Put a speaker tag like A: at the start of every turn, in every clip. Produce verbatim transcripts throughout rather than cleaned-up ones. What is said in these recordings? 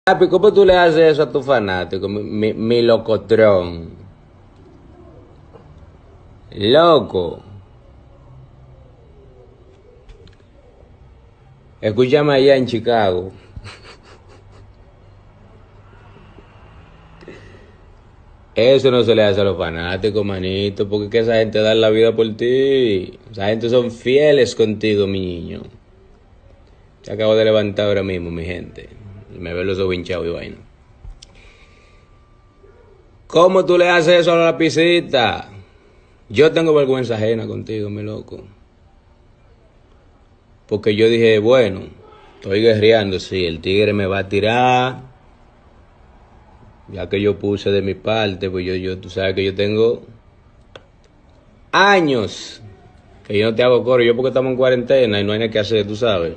A: Papi, ¿cómo tú le haces eso a tu fanático, mi, mi, mi locotrón? Loco. Escúchame allá en Chicago. Eso no se le hace a los fanáticos, manito, porque es que esa gente da la vida por ti. Esa gente son fieles contigo, mi niño. Se acabo de levantar ahora mismo, mi gente. Y me ve los ojos hinchados y vaina. ¿Cómo tú le haces eso a la pisita? Yo tengo vergüenza ajena contigo, mi loco. Porque yo dije, bueno, estoy guerreando, sí, el tigre me va a tirar. Ya que yo puse de mi parte, pues yo, yo, tú sabes que yo tengo años que yo no te hago coro. Yo porque estamos en cuarentena y no hay nada que hacer, tú sabes.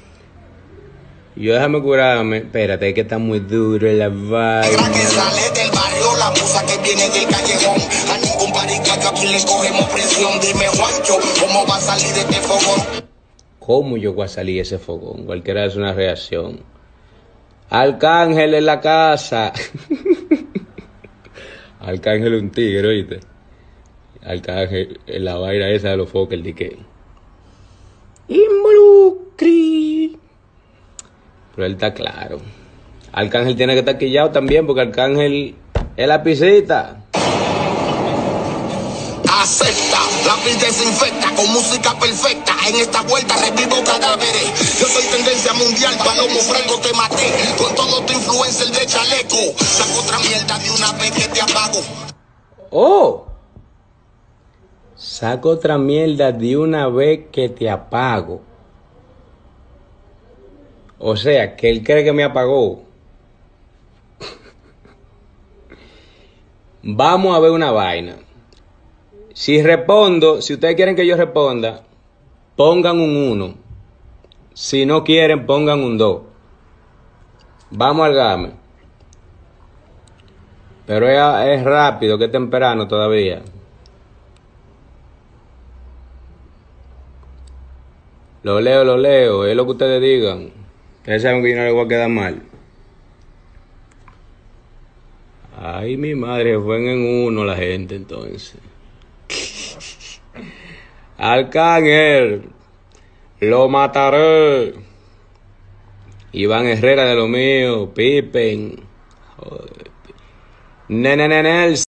A: Yo déjame curarme. Espérate, es que está muy duro la vaina.
B: Que sale del barrio, la musa que viene del callejón. A ningún paricaca aquí le cogemos presión. Dime, Juancho, ¿cómo va a salir de este fogón?
A: ¿Cómo yo voy a salir de ese fogón? Cualquiera es una reacción. Arcángel en la casa. Arcángel es un tigre, ¿oíste? Arcángel en la vaina esa de los focos, el dique. Involucri. Pero él está claro. Arcángel tiene que estar quillado también, porque Arcángel es la pisita.
B: Acepta, la piel desinfecta con música perfecta. En esta vuelta revivo cadáveres. Yo soy tendencia mundial, palomo franco te maté. Con todo tu influencer de chaleco. Saco otra mierda de una vez que te apago.
A: Oh. Saco otra mierda de una vez que te apago. O sea, que él cree que me apagó. Vamos a ver una vaina. Si respondo, si ustedes quieren que yo responda, pongan un uno. Si no quieren, pongan un dos. Vamos al game. Pero es, es rápido, que es temprano todavía. Lo leo, lo leo, es lo que ustedes digan. Ustedes saben que yo no les voy a quedar mal. Ay, mi madre, fue en uno la gente entonces. Arcángel, lo mataré. Iván Herrera de lo mío, Pippen. Nenenenel.